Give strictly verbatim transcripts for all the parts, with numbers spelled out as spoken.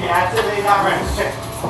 Yeah, that's it. They got right. Shit.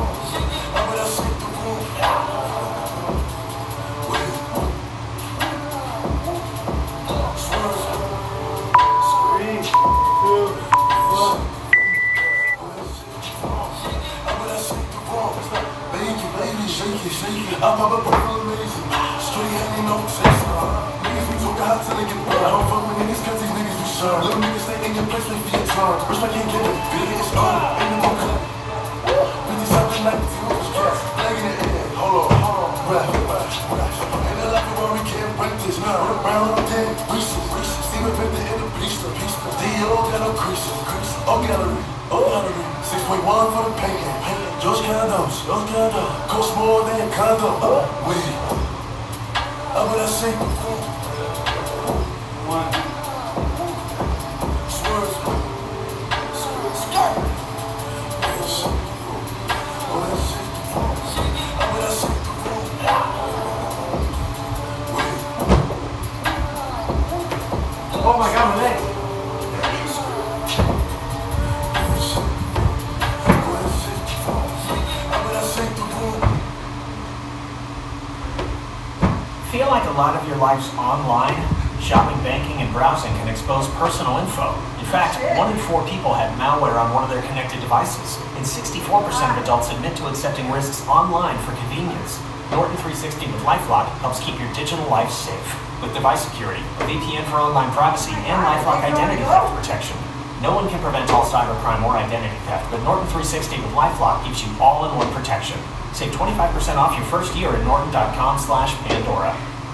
I'm up for amazing. Straight hanging on chase. Niggas be too hot till they get burned. I don't fuck with niggas cause these niggas be sure. Little niggas stay in your place, they feel charged. Respect can't get it. Big get started. Ain't no more cut. fifty something like the T-Roach cats. Leg in the air. Hold on, hold on. Breath, breath, breath. Ain't no like where we can't break this. Now, run around on dead. Reese's, Reese's. See me with the end of piece, the piece. D O got no creases, creases. Oh, gallery. Oh, gallery. six point one for the painting. George Condos, George Condos, cost more than a condo. Wait, I'm gonna say one. Swerve, skirt. I'm gonna say Oh my God, my leg. Feel like a lot of your life's online? Shopping, banking, and browsing can expose personal info. In fact, one in four people had malware on one of their connected devices, and sixty-four percent of adults admit to accepting risks online for convenience. Norton three sixty with LifeLock helps keep your digital life safe. With device security, V P N for online privacy, and LifeLock identity theft protection. No one can prevent all cybercrime or identity theft, but Norton three sixty with LifeLock gives you all-in-one protection. Save twenty-five percent off your first year at norton dot com slash Pandora.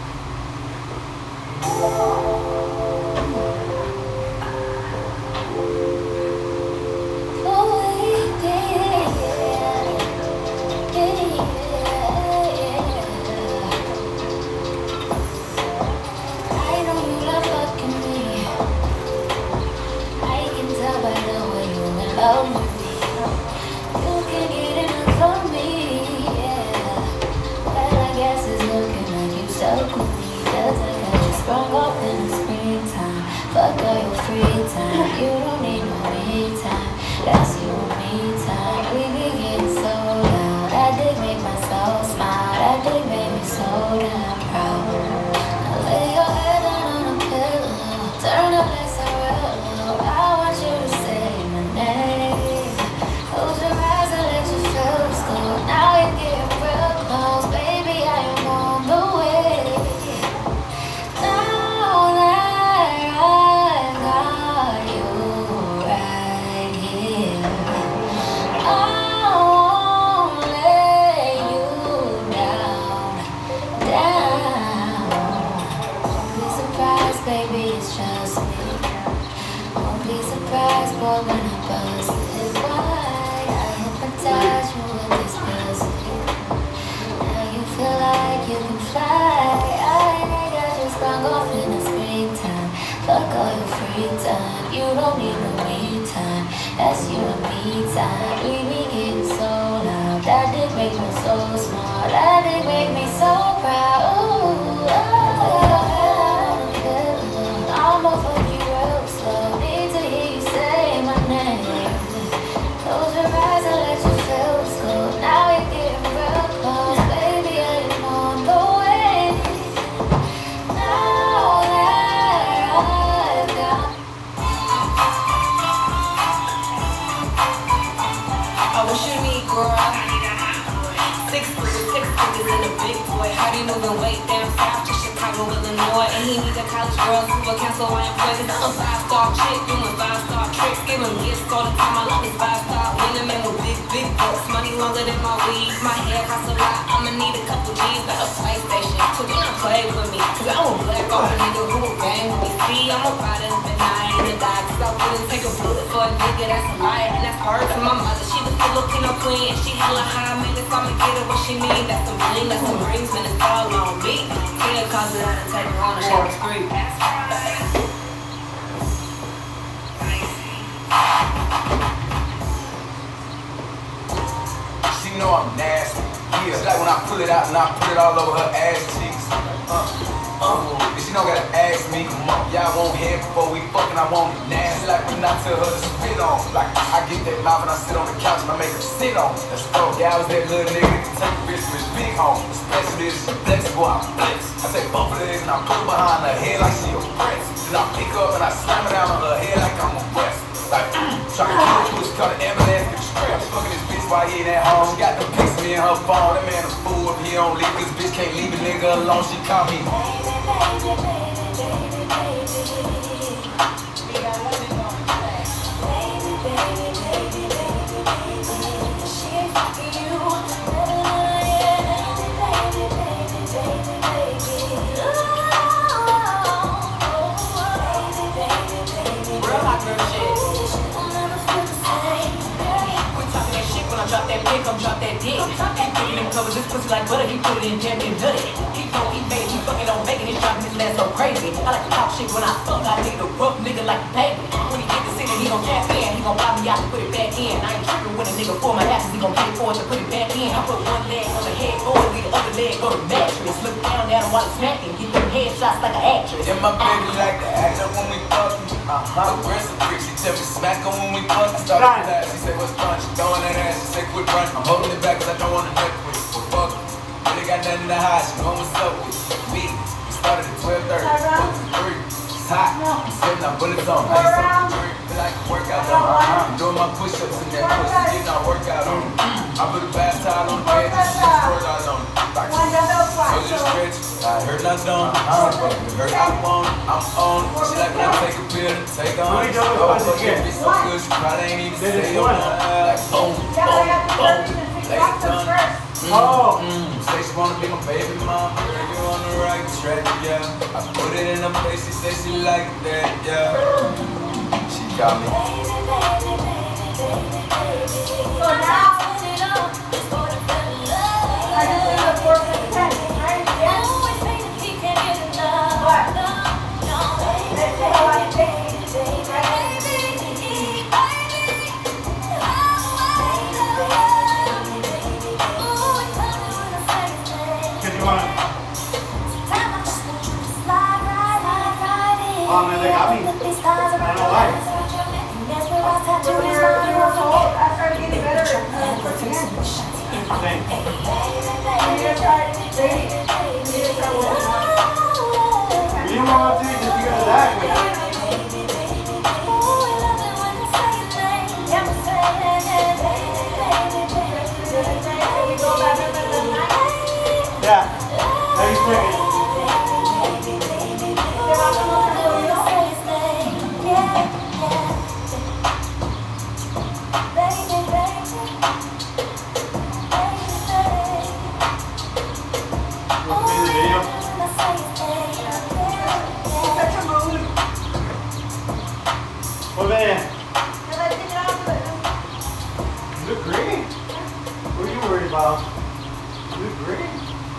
She know I'm nasty. Yeah, like when I pull it out and I put it all over her ass cheeks. Uh. Uh, and she don't gotta ask me, come on, y'all won't hear before we fucking, I want it nasty. Like when I tell her to spit on. Like I get that mouth and I sit on the couch and I make her sit on. Let's go. Yeah, I was that little nigga that can take a bitch from his big home. Especially this flexible, I flex. I take both of these and I put her behind her head like she a press. Then I pick up and I slam it down on her head like I'm a breast. Like, mm, try to kill her, push, call the ambulance, get the strap. Fucking this bitch while he ain't at home. She got them pics of me in her phone. That man a fool if he don't leave. This bitch can't leave a nigga alone. She call me. Drop that dick, I'm drop that dick. Ain't picking him covers, this pussy like butter, he put it in jam and nutty. He don't eat baby, he fucking on bacon, he's driving his ass so crazy. I like to talk shit when I fuck, I need a rough nigga like a baby. When he get the city, he gon' tap in, he gon' buy me out to put it back in. I ain't tripping when a nigga for my asses, he gon' pay for it to put it back in. I put one leg on the head, or leave the other leg on the mattress. Look down at him while he's smacking, get them headshots like an actress. Yeah, my baby like to act up when we fucking. Uh-huh. Aggressive freak, she tell me smack her when we fucking. Started to laugh, she said what's fun, she throwing that ass, she said quit running. I'm holding it back cause I don't wanna neck with it. Well, fuck it. Really got nothing to hide. She know what's up with it. We, we started at twelve thirty. One, two, three. It's hot. I'm sitting on bullets on. I need something to drink. Feel like a workout on. I'm doing my push-ups in that pussy. Getting our workout on. I put a bath towel on the bed. This shit squirt out on it. Like, so just stretch. I heard nothing on it. Heard I'm on it. I'm on it. She like when I take a pill and take on it. Oh, fuck it. Be so good. She probably ain't even say on it. Like, boom, boom, boom. Lay done. Oh, mm, say she wanna be my baby mom. Girl, you on the right track, yeah. I put it in her face, she say she like that, yeah. She got me. So now, I just did a four to ten, right? Yeah. What? Let's see how I take it, right? Oh man, they got me. I don't know why. When you're, you're old, I started getting better uh, towards the end. Same. You need to start dating. You need to start working. You didn't want to do it just because of that. But... Yeah. Every second. Well, man. You look great. What are you worried about? You look great.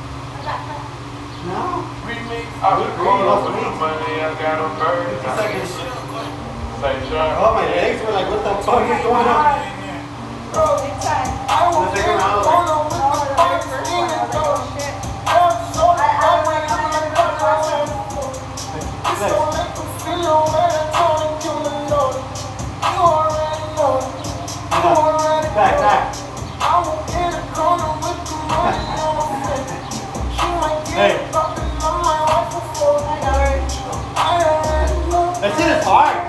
No. Remix. I was growing up with the money I got on bird. fifty seconds. Say sure. Oh, my legs were like, what the fuck is going on? Bro, big time. Let's take a round. Oh, shit. I don't like Back, back. Hey. That shit is hard.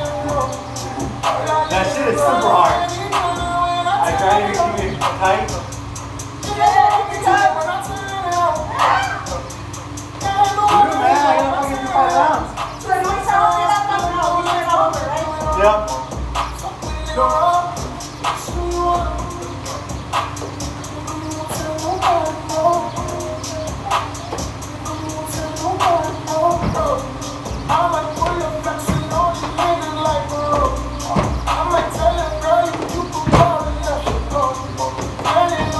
That shit is super hard. I try to keep it tight. Dude, man, I gotta fucking do five rounds. Yep. I'm like, tell her, girl, you can call it.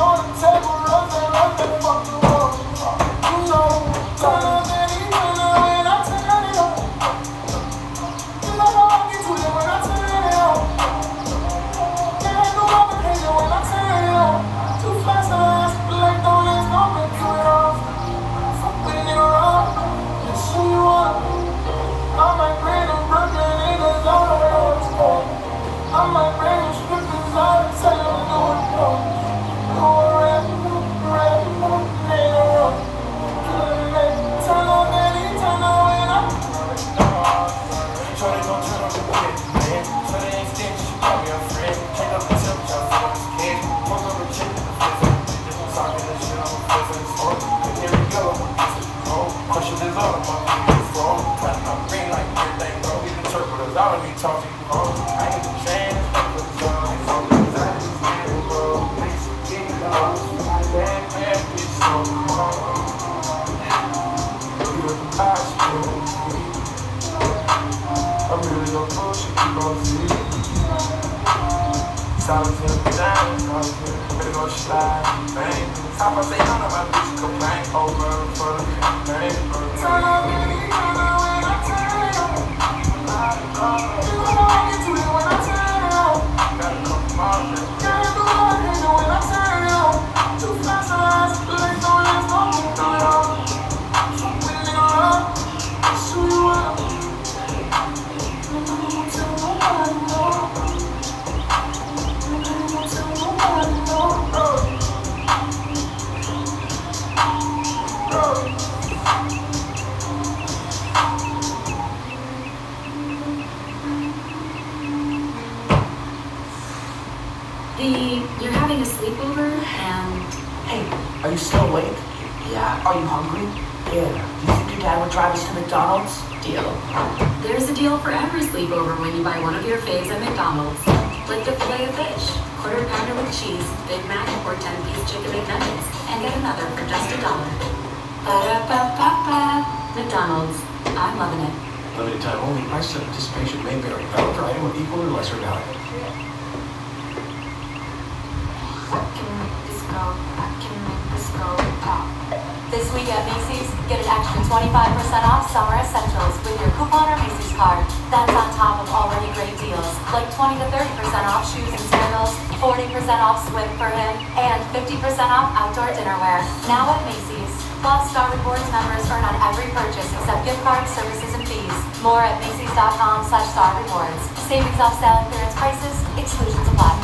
The, you're having a sleepover and... Hey, are you still awake? Yeah. Are you hungry? Yeah. Do you think your dad would drive us to McDonald's? Deal. There's a deal for every sleepover when you buy one of your faves at McDonald's. Like the filet of fish, quarter pounder with cheese, Big Mac, or ten-piece chicken McNuggets, and get another for just a dollar. Ba-da-ba-ba-ba. McDonald's. I'm loving it. Limited time only. Price of participation may vary. Valid for item of equal or lesser value. This week at Macy's, get an extra twenty-five percent off summer essentials with your coupon or Macy's card. That's on top of already great deals, like twenty to thirty percent off shoes and sandals, forty percent off swim for him, and fifty percent off outdoor dinnerware. Now at Macy's. Plus, Star Rewards members earn on every purchase except gift cards, services, and fees. More at Macy's.com slash Star Rewards. Savings off sale and clearance prices, exclusions apply.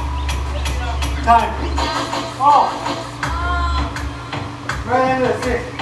Time. Oh! Right into the six.